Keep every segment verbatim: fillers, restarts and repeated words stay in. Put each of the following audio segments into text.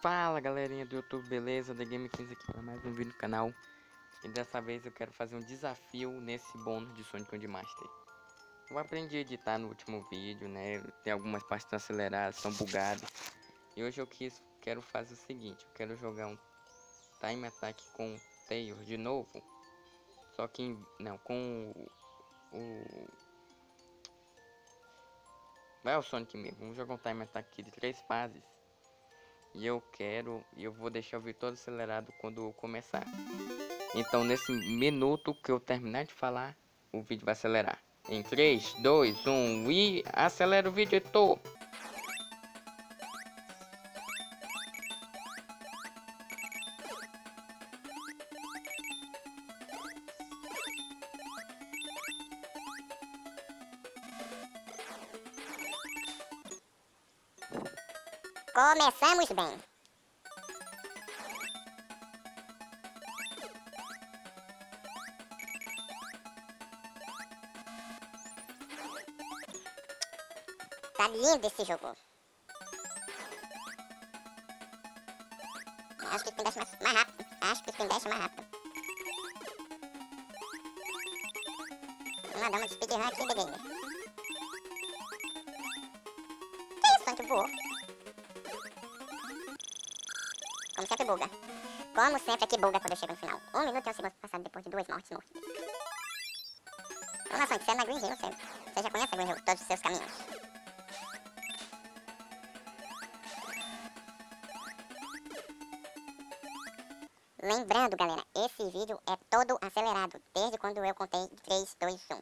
Fala galerinha do YouTube, beleza? The Game quinze aqui para mais um vídeo no canal. E dessa vez eu quero fazer um desafio nesse bônus de Sonic Codemaster. Eu aprendi a editar no último vídeo, né? Tem algumas partes que estão aceleradas, estão bugadas. E hoje eu quis, quero fazer o seguinte, eu quero jogar um Time Attack com Tails de novo. Só que, não, com o... o vai o Sonic mesmo, vamos jogar um Time Attack aqui de três fases. E eu quero, e eu vou deixar o vídeo todo acelerado quando eu começar. Então nesse minuto que eu terminar de falar, o vídeo vai acelerar. Em três, dois, um e acelera o vídeo, editor. Começamos bem. Tá lindo esse jogo. Acho que tem desce mais, mais rápido. Acho que tem desce mais rápido. Vamos dar uma speedrun aqui, beleza. Que isso, Sonic voou? Como sempre buga. Como sempre aqui buga quando eu chego no final. Um minuto e um segundo passado depois de duas mortes mortas. Vamos lá, Sonic, você é na Green Hill, você, você já conhece a Green Hill, todos os seus caminhos. Lembrando, galera, esse vídeo é todo acelerado, desde quando eu contei três, dois, um.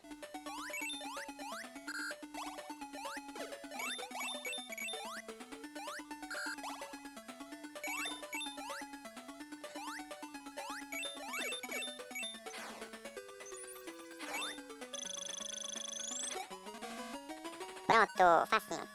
Pronto, facinho.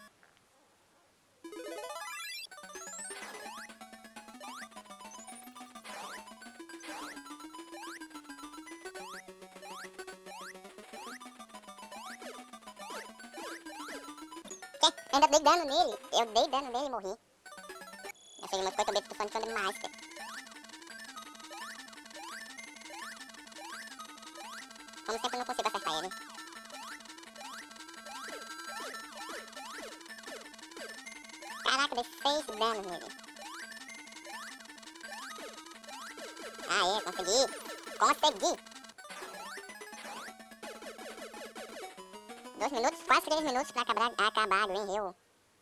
Que? Ainda dei dano nele. Eu dei dano nele e morri. Eu sei, mas foi também do Sonic Codemaster. Como sempre, eu não consigo acertar ele. Caraca, dei seis danos nele. Aê, consegui. Consegui. Dois minutos, quase três minutos pra acabar, acabar a Green Hill.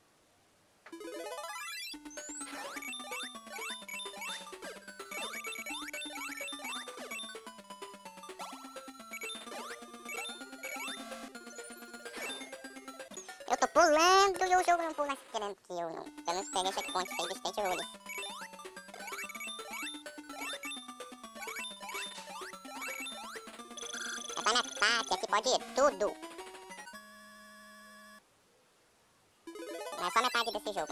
Eu tô pulando e o jogo não pula querendo que eu não. Eu não peguei checkpoint, save state rules. É Time Attack, aqui pode ir tudo. Não é só metade desse jogo.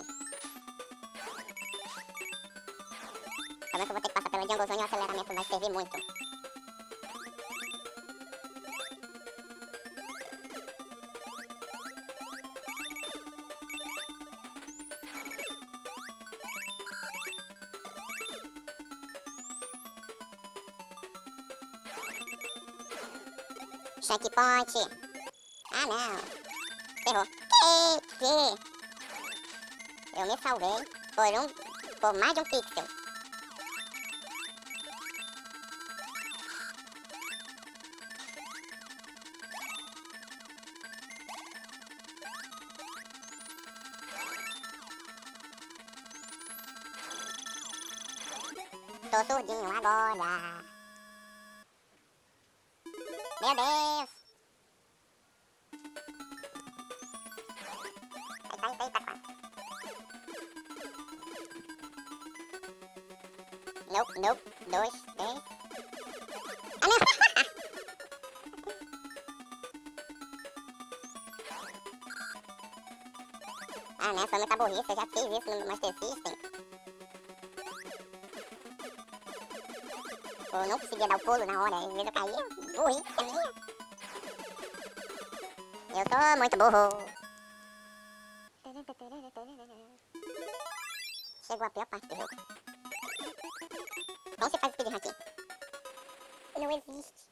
Talvez eu vou ter que passar pela Jungle Zone e o aceleramento vai servir muito. Checkpoint. Ah não. Errou. Que que? Eu me salvei por um, por mais de um pixel. Tô surdinho agora. Meu Deus. Eita, eita, eita, quase. Nope, nope, dois, três. Ah, não! Ah, não, foi muita burrice, eu já fiz isso no Master System. Eu não conseguia dar o pulo na hora, às vezes eu caía, burrice a minha. Eu tô muito burro. Chegou a pior parte do jogo. Como você faz speedrun aqui? Não existe.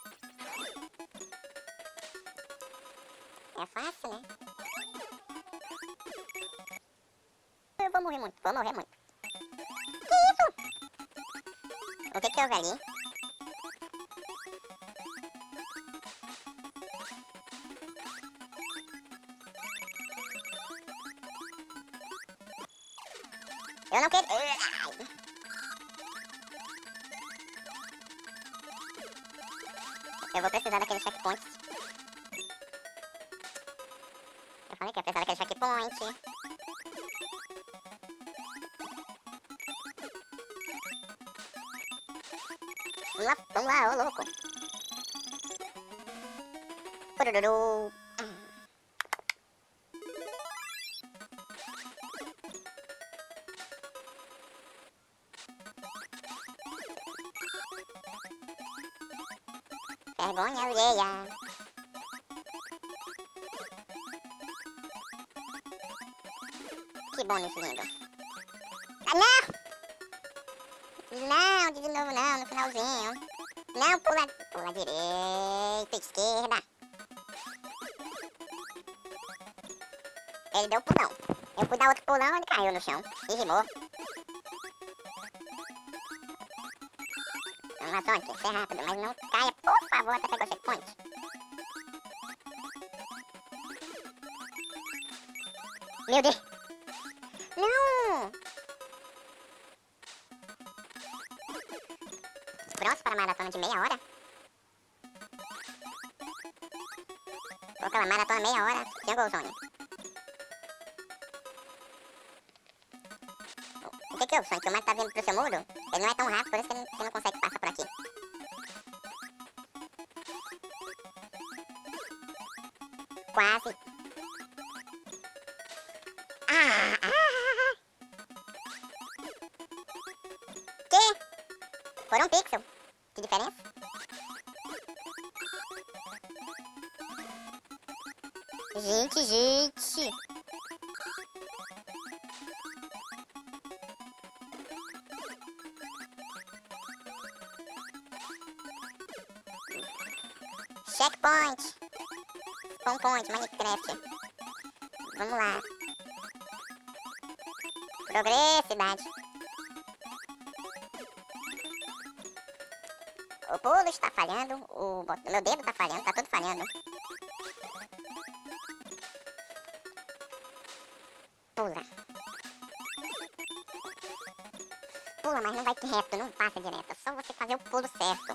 É fácil, né? Eu vou morrer muito, vou morrer muito. Que isso? O que que houve ali? Eu não quero... Eu vou precisar daquele checkpoint. Eu falei que ia precisar daquele checkpoint. Vamos lá, vamos lá, ô louco. Purururu. Vergonha alheia. Que bônus lindo. Ah, não! Não, de novo não, no finalzinho. Não, pula, pula direita, esquerda. Ele deu pulão. Eu fui dar outro pulão, ele caiu no chão. E rimou. Vamos lá, Sonic, ser rápido, mas não caia, por favor, até pegar o checkpoint. Meu Deus. Não! Pronto para a maratona de meia hora? Vou aquela maratona meia hora, Jungle Zone. O que que é o Sonic? O Mario tá vindo pro seu muro? Ele não é tão rápido, por isso que ele, você não consegue passar por aqui. Quase. Ah, ah, que? Por um pixel. Que diferença? Gente, gente. Checkpoint. Spawn point, Minecraft. Vamos lá. Progressividade. O pulo está falhando, o meu dedo está falhando, tá tudo falhando. Pula. Pula, mas não vai reto, não passa direto. É só você fazer o pulo certo.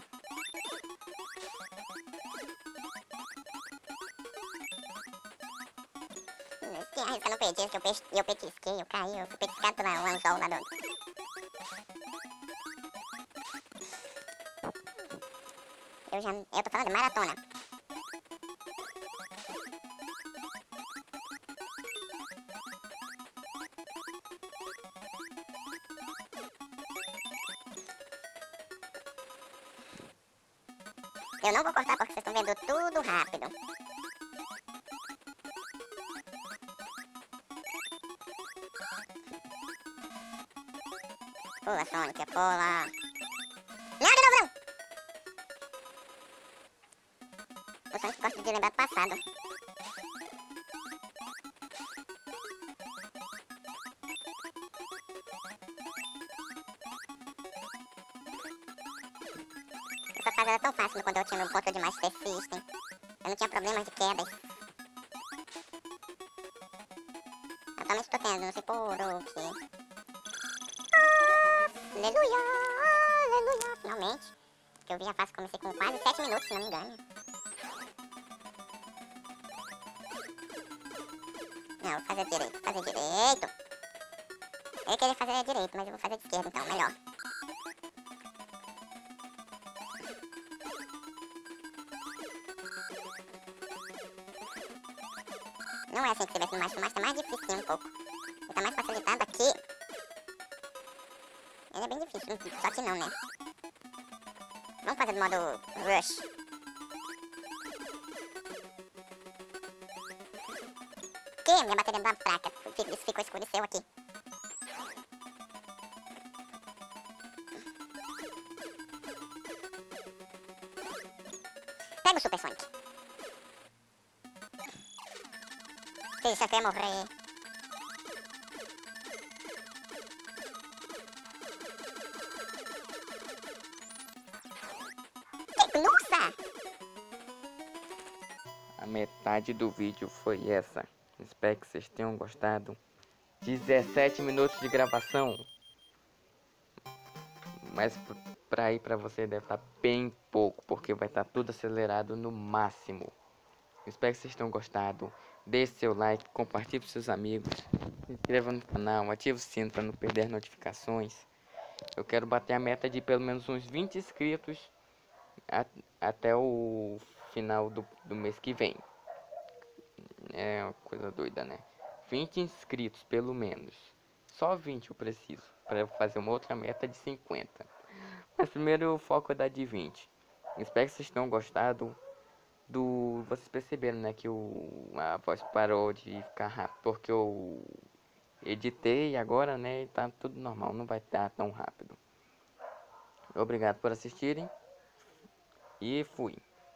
Que arrisca no petisco, que eu, pes eu petisquei, eu caí, eu fui petiscado pelo anzol lá do... Eu já... Eu tô falando de maratona. Eu não vou cortar porque vocês estão vendo tudo rápido. Pula, Sonic, pula. Não, de novo não! O Sonic gosta de lembrar do passado. Essa fase era tão fácil quando eu tinha meu ponto de Master System. Eu não tinha problemas de quedas. Atualmente tô tendo, não sei por o quê. Aleluia, aleluia, finalmente. Que eu vi a fase, comecei com quase sete minutos, se não me engano. Não, vou fazer direito, fazer direito. Eu ia querer fazer direito, mas eu vou fazer de esquerda então, melhor. Não é assim que você vai no Master, o Master é mais difícil um pouco. Ele tá mais facilitado aqui. Ele é bem difícil, só que não, né? Vamos fazer do modo Rush. Que? Minha bateria da fraca. Isso ficou escureceu aqui. Pega o Super Sonic. Que isso, eu quero morrer. Que... Nossa! A metade do vídeo foi essa. Espero que vocês tenham gostado. dezessete minutos de gravação. Mas pra ir pra você deve estar bem pouco, porque vai estar tudo acelerado no máximo. Espero que vocês tenham gostado. Deixe seu like, compartilhe com seus amigos. Se inscreva no canal, ative o sino para não perder notificações. Eu quero bater a meta de pelo menos uns vinte inscritos a, até o final do, do mês que vem. É uma coisa doida, né? vinte inscritos pelo menos. Só vinte eu preciso para eu fazer uma outra meta de cinquenta. Mas primeiro o foco é da de vinte. Espero que vocês tenham gostado do... Vocês perceberam, né, que o... a voz parou de ficar rápido, porque eu editei agora, né, e tá tudo normal, não vai estar tão rápido. Obrigado por assistirem e fui.